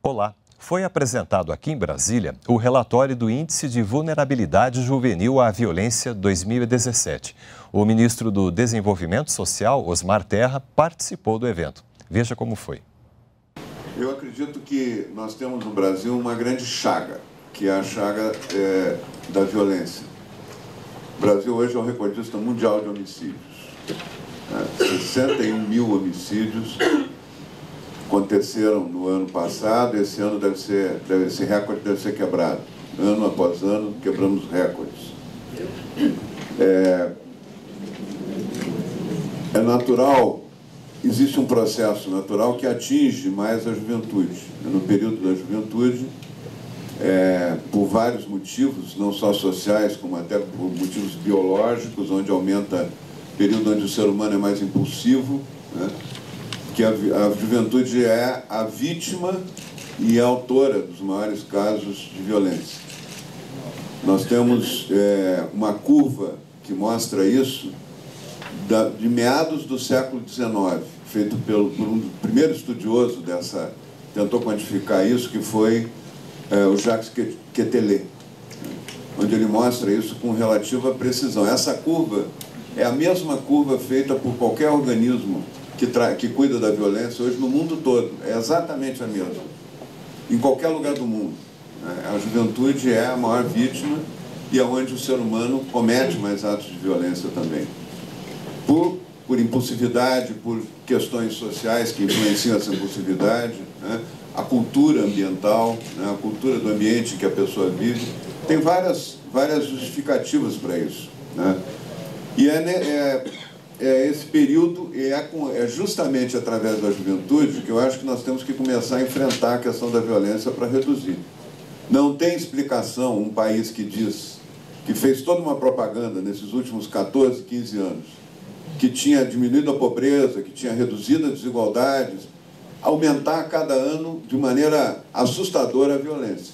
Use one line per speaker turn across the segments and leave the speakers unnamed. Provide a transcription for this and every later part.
Olá. Foi apresentado aqui em Brasília o relatório do Índice de Vulnerabilidade Juvenil à Violência 2017. O ministro do Desenvolvimento Social, Osmar Terra, participou do evento. Veja como foi.
Eu acredito que nós temos no Brasil uma grande chaga, que é a chaga da violência. O Brasil hoje é o recordista mundial de homicídios. 61 mil homicídios aconteceram no ano passado, esse ano esse recorde deve ser quebrado. Ano após ano, quebramos recordes. É natural, existe um processo natural que atinge mais a juventude. No período da juventude, por vários motivos, não só sociais, como até por motivos biológicos, onde aumenta o período onde o ser humano é mais impulsivo, né? Que a juventude é a vítima e a autora dos maiores casos de violência. Nós temos uma curva que mostra isso de meados do século XIX, feito por um primeiro estudioso tentou quantificar isso, que foi o Jacques Quetelet, onde ele mostra isso com relativa precisão. Essa curva é a mesma curva feita por qualquer organismo que cuida da violência hoje no mundo todo. É exatamente a mesma. Em qualquer lugar do mundo. A juventude é a maior vítima e é onde o ser humano comete mais atos de violência também. Por impulsividade, por questões sociais que influenciam essa impulsividade, né? A cultura ambiental, né? A cultura do ambiente que a pessoa vive. Tem várias justificativas para isso, né? E esse período, é justamente através da juventude que eu acho que nós temos que começar a enfrentar a questão da violência para reduzir. Não tem explicação um país que fez toda uma propaganda nesses últimos 14, 15 anos, que tinha diminuído a pobreza, que tinha reduzido as desigualdades, aumentar a cada ano de maneira assustadora a violência.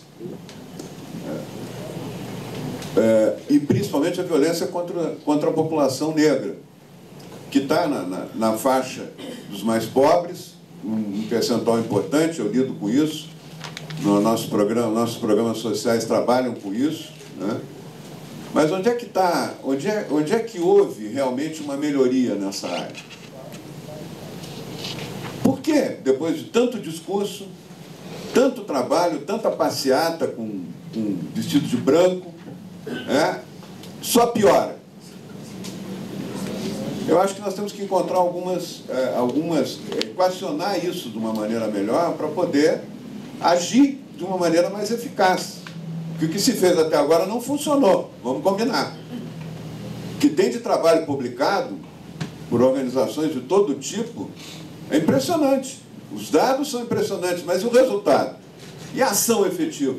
E principalmente a violência contra a população negra, que está na faixa dos mais pobres, um percentual importante, eu lido com isso, nossos programas sociais trabalham com isso, né? Mas onde é que está, onde é que houve realmente uma melhoria nessa área? Por quê? Depois de tanto discurso, tanto trabalho, tanta passeata com vestido de branco, só piora. Eu acho que nós temos que encontrar equacionar isso de uma maneira melhor para poder agir de uma maneira mais eficaz. Porque o que se fez até agora não funcionou, vamos combinar. O que tem de trabalho publicado por organizações de todo tipo é impressionante. Os dados são impressionantes, mas e o resultado? E a ação efetiva?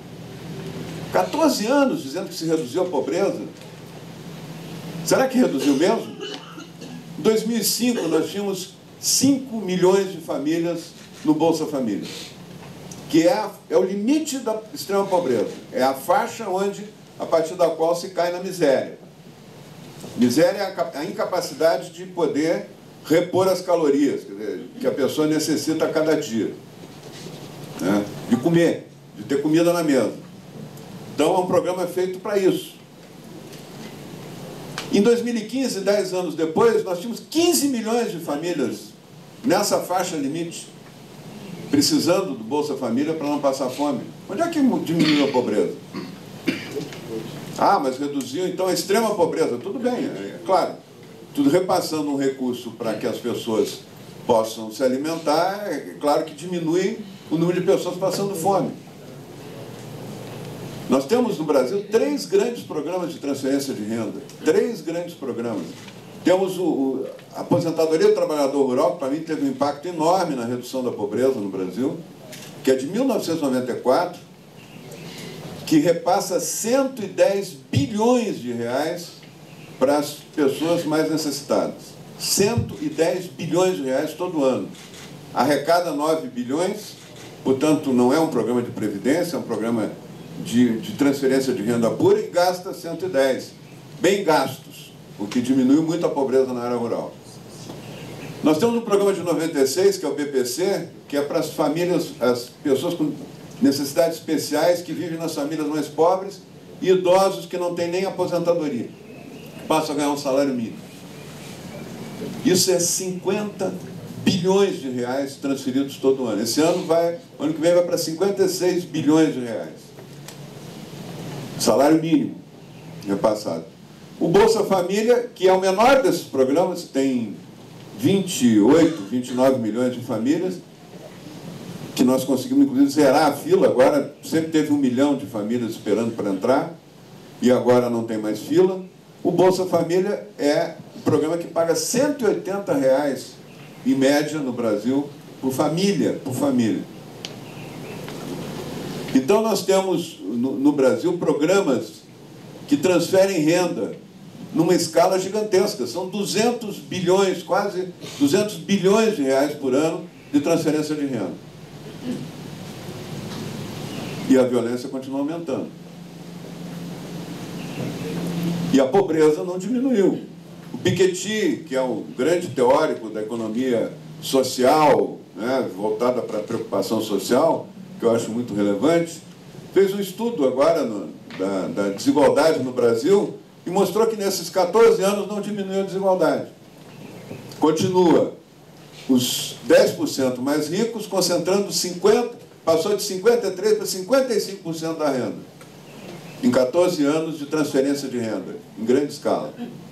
14 anos dizendo que se reduziu a pobreza. Será que reduziu mesmo? Em 2005, nós tínhamos 5 milhões de famílias no Bolsa Família, que é o limite da extrema pobreza. É a faixa a partir da qual se cai na miséria. Miséria é a incapacidade de poder repor as calorias, quer dizer, que a pessoa necessita a cada dia, né? De comer, de ter comida na mesa. Então, é um programa feito para isso. Em 2015, 10 anos depois, nós tínhamos 15 milhões de famílias nessa faixa limite, precisando do Bolsa Família para não passar fome. Onde é que diminuiu a pobreza? Ah, mas reduziu então a extrema pobreza. Tudo bem, é claro. Tudo repassando um recurso para que as pessoas possam se alimentar, é claro que diminui o número de pessoas passando fome. Nós temos no Brasil 3 grandes programas de transferência de renda. 3 grandes programas. Temos a aposentadoria do trabalhador rural, que para mim teve um impacto enorme na redução da pobreza no Brasil, que é de 1994, que repassa 110 bilhões de reais para as pessoas mais necessitadas. 110 bilhões de reais todo ano. Arrecada 9 bilhões, portanto não é um programa de previdência, é um programa de transferência de renda pura, e gasta 110. Bem gastos, o que diminui muito a pobreza na área rural. Nós temos um programa de 96, que é o BPC, que é para as famílias, as pessoas com necessidades especiais que vivem nas famílias mais pobres e idosos que não têm nem aposentadoria, que passam a ganhar um salário mínimo. Isso é 50 bilhões de reais transferidos todo ano. Esse ano ano que vem vai para 56 bilhões de reais. Salário mínimo repassado. O Bolsa Família, que é o menor desses programas, tem 28, 29 milhões de famílias, que nós conseguimos, inclusive, zerar a fila. Agora, sempre teve 1 milhão de famílias esperando para entrar, e agora não tem mais fila. O Bolsa Família é um programa que paga R$ 180 reais, em média, no Brasil, por família, Então, nós temos, no Brasil, programas que transferem renda numa escala gigantesca. São 200 bilhões, quase 200 bilhões de reais por ano de transferência de renda. E a violência continua aumentando. E a pobreza não diminuiu. O Piketty, que é um grande teórico da economia social, né, voltada para a preocupação social, que eu acho muito relevante, fez um estudo agora da desigualdade no Brasil e mostrou que nesses 14 anos não diminuiu a desigualdade. Continua os 10% mais ricos concentrando 50%, passou de 53% para 55% da renda, em 14 anos de transferência de renda, em grande escala.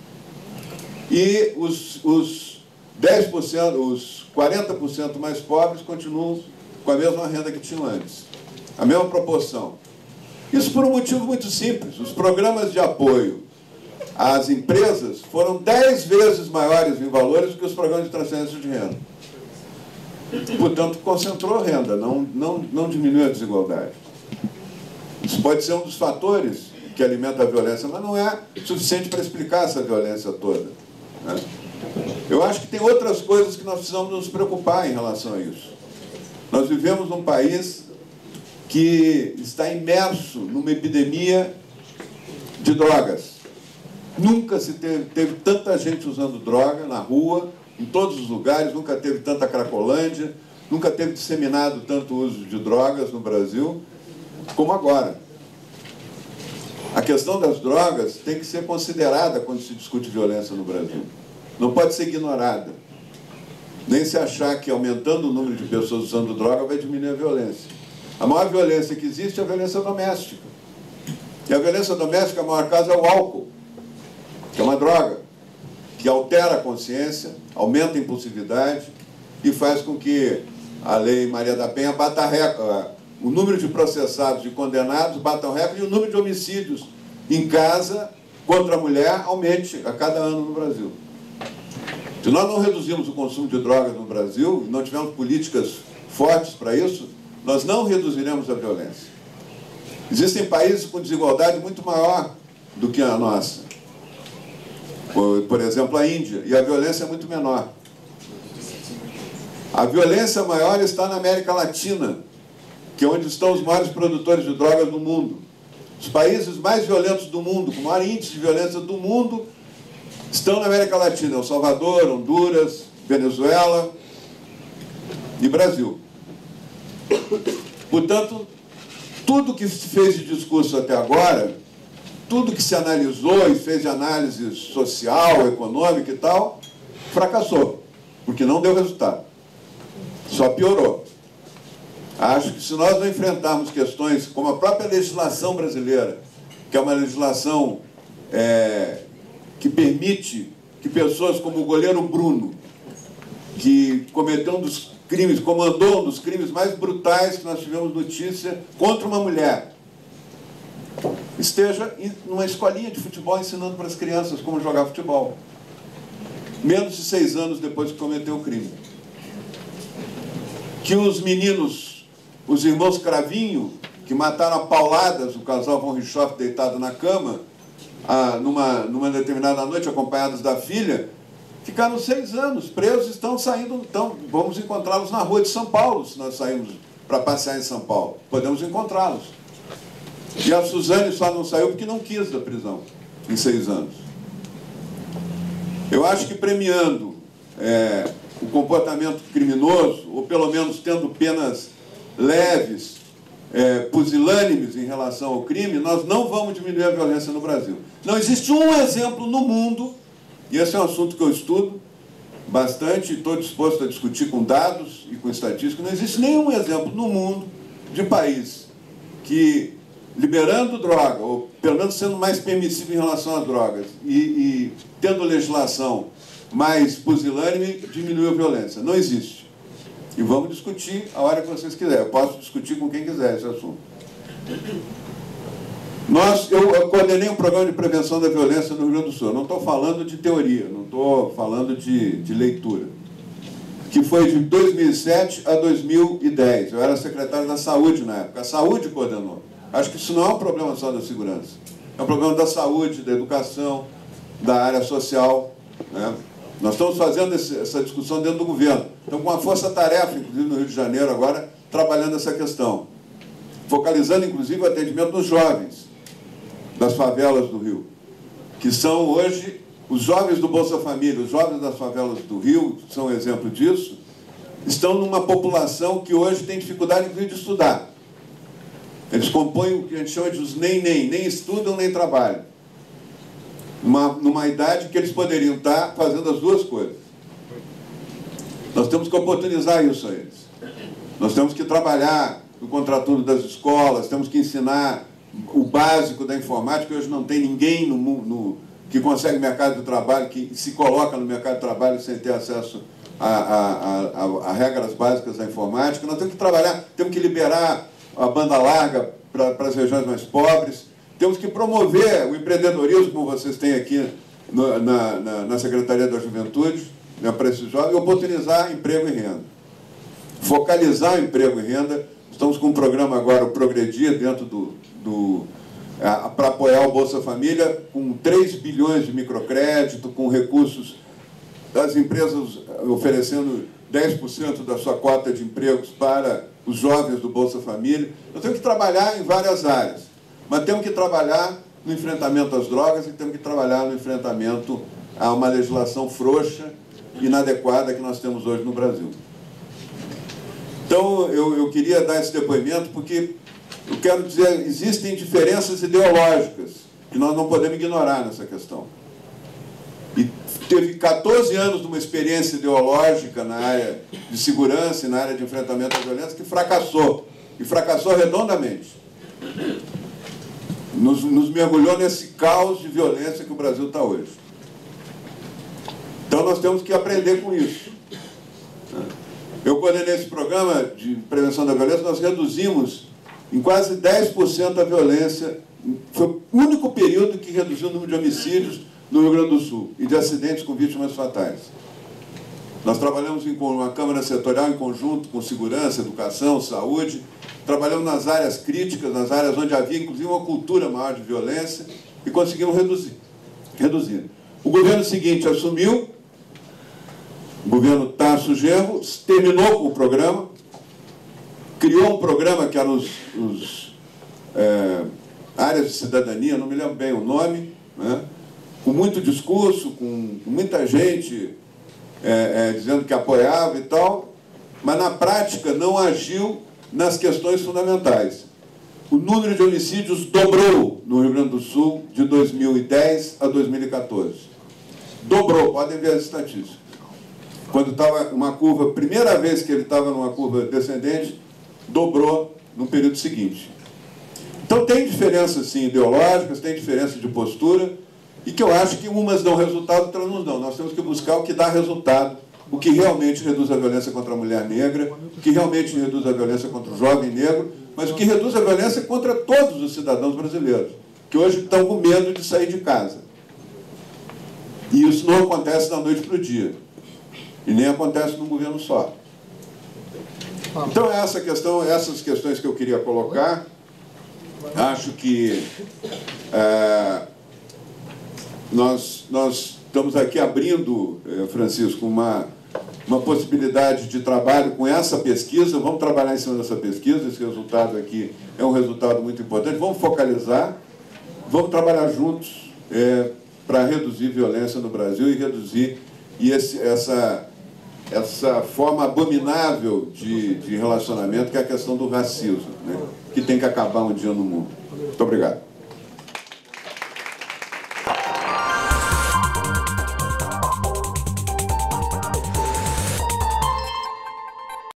E os 10%, os 40% mais pobres continuam com a mesma renda que tinham antes, a mesma proporção. Isso por um motivo muito simples. Os programas de apoio às empresas foram 10 vezes maiores em valores do que os programas de transferência de renda. Portanto, concentrou a renda, não diminuiu a desigualdade. Isso pode ser um dos fatores que alimenta a violência, mas não é suficiente para explicar essa violência toda, né? Eu acho que tem outras coisas que nós precisamos nos preocupar em relação a isso. Nós vivemos num país que está imerso numa epidemia de drogas. Nunca se teve tanta gente usando droga na rua, em todos os lugares, nunca teve tanta cracolândia, nunca teve disseminado tanto uso de drogas no Brasil como agora. A questão das drogas tem que ser considerada quando se discute violência no Brasil. Não pode ser ignorada. Nem se achar que aumentando o número de pessoas usando droga vai diminuir a violência. A maior violência que existe é a violência doméstica. E a violência doméstica, a maior causa é o álcool, que é uma droga, que altera a consciência, aumenta a impulsividade e faz com que a Lei Maria da Penha bata recorde, o número de processados e condenados bata o recorde e o número de homicídios em casa contra a mulher aumente a cada ano no Brasil. Se nós não reduzirmos o consumo de drogas no Brasil, não tivermos políticas fortes para isso, nós não reduziremos a violência. Existem países com desigualdade muito maior do que a nossa. Por exemplo, a Índia, e a violência é muito menor. A violência maior está na América Latina, que é onde estão os maiores produtores de drogas do mundo. Os países mais violentos do mundo, com o maior índice de violência do mundo, estão na América Latina: El Salvador, Honduras, Venezuela e Brasil. Portanto, tudo que se fez de discurso até agora, tudo que se analisou e fez de análise social, econômica e tal, fracassou, porque não deu resultado. Só piorou. Acho que se nós não enfrentarmos questões como a própria legislação brasileira, que é uma legislação que permite que pessoas como o goleiro Bruno, que cometeu comandou um dos crimes mais brutais que nós tivemos notícia contra uma mulher, esteja numa escolinha de futebol ensinando para as crianças como jogar futebol, menos de 6 anos depois que cometeu o crime. Que os meninos, os irmãos Cravinho, que mataram a pauladas o casal von Richthofen deitado na cama, numa determinada noite, acompanhados da filha, ficaram 6 anos presos, estão saindo, vamos encontrá-los na rua de São Paulo, se nós saímos para passear em São Paulo. Podemos encontrá-los. E a Suzane só não saiu porque não quis da prisão, em 6 anos. Eu acho que premiando o comportamento criminoso, ou pelo menos tendo penas leves, pusilânimes em relação ao crime, nós não vamos diminuir a violência no Brasil. Não existe um exemplo no mundo, e esse é um assunto que eu estudo bastante, estou disposto a discutir com dados e com estatísticas, não existe nenhum exemplo no mundo de país que, liberando droga, ou pelo menos sendo mais permissivo em relação às drogas, e tendo legislação mais pusilânime, diminuiu a violência. Não existe. E vamos discutir a hora que vocês quiserem. Eu posso discutir com quem quiser esse assunto. Eu coordenei um programa de prevenção da violência no Rio Grande do Sul. Eu não estou falando de teoria, não estou falando de leitura. Que foi de 2007 a 2010. Eu era secretário da Saúde na época. A Saúde coordenou. Acho que isso não é um problema só da segurança. É um problema da saúde, da educação, da área social, né? Nós estamos fazendo essa discussão dentro do governo. Estamos com uma força-tarefa, inclusive no Rio de Janeiro agora, trabalhando essa questão. Focalizando, inclusive, o atendimento dos jovens das favelas do Rio, que são hoje os jovens do Bolsa Família, os jovens das favelas do Rio, são um exemplo disso, estão numa população que hoje tem dificuldade, inclusive, de estudar. Eles compõem o que a gente chama de os nem estudam nem trabalham. Numa idade que eles poderiam estar fazendo as duas coisas. Nós temos que oportunizar isso a eles. Nós temos que trabalhar no contraturno das escolas, temos que ensinar o básico da informática. Hoje não tem ninguém no mundo que consegue mercado de trabalho, que se coloca no mercado de trabalho sem ter acesso a regras básicas da informática. Nós temos que trabalhar, temos que liberar a banda larga para as regiões mais pobres. Temos que promover o empreendedorismo, como vocês têm aqui na Secretaria da Juventude, né, para esses jovens, e oportunizar emprego e renda. Focalizar o emprego e renda. Estamos com um programa agora, o Progredir, dentro para apoiar o Bolsa Família, com 3 bilhões de microcrédito, com recursos das empresas oferecendo 10% da sua cota de empregos para os jovens do Bolsa Família. Nós temos que trabalhar em várias áreas. Mas temos que trabalhar no enfrentamento às drogas e temos que trabalhar no enfrentamento a uma legislação frouxa e inadequada que nós temos hoje no Brasil. Então, eu queria dar esse depoimento porque eu quero dizer, existem diferenças ideológicas que nós não podemos ignorar nessa questão. E teve 14 anos de uma experiência ideológica na área de segurança e na área de enfrentamento à violência que fracassou, e fracassou redondamente. Nos mergulhou nesse caos de violência que o Brasil está hoje. Então nós temos que aprender com isso. Eu coordenei esse programa de prevenção da violência, nós reduzimos em quase 10% a violência. Foi o único período que reduziu o número de homicídios no Rio Grande do Sul e de acidentes com vítimas fatais. Nós trabalhamos em uma Câmara Setorial em conjunto com segurança, educação, saúde. Trabalhamos nas áreas críticas, nas áreas onde havia, inclusive, uma cultura maior de violência, e conseguimos reduzir. O governo seguinte assumiu, o governo Tasso Genro, terminou com o programa, criou um programa que era áreas de cidadania, não me lembro bem o nome, né? Com muito discurso, com muita gente dizendo que apoiava e tal, mas na prática não agiu nas questões fundamentais. O número de homicídios dobrou no Rio Grande do Sul de 2010 a 2014. Dobrou, podem ver as estatísticas. Quando estava uma curva, primeira vez que ele estava numa curva descendente, dobrou no período seguinte. Então tem diferenças, sim, ideológicas, tem diferença de postura, e que eu acho que umas dão resultado, outras não dão. Nós temos que buscar o que dá resultado, o que realmente reduz a violência contra a mulher negra, o que realmente reduz a violência contra o jovem negro, mas o que reduz a violência contra todos os cidadãos brasileiros, que hoje estão com medo de sair de casa. E isso não acontece da noite para o dia. E nem acontece num governo só. Então, essas questões que eu queria colocar, acho que nós estamos aqui abrindo, Francisco, uma possibilidade de trabalho com essa pesquisa. Vamos trabalhar em cima dessa pesquisa. Esse resultado aqui é um resultado muito importante. Vamos focalizar, vamos trabalhar juntos para reduzir violência no Brasil e reduzir essa forma abominável de relacionamento, que é a questão do racismo, né? Que tem que acabar um dia no mundo. Muito obrigado.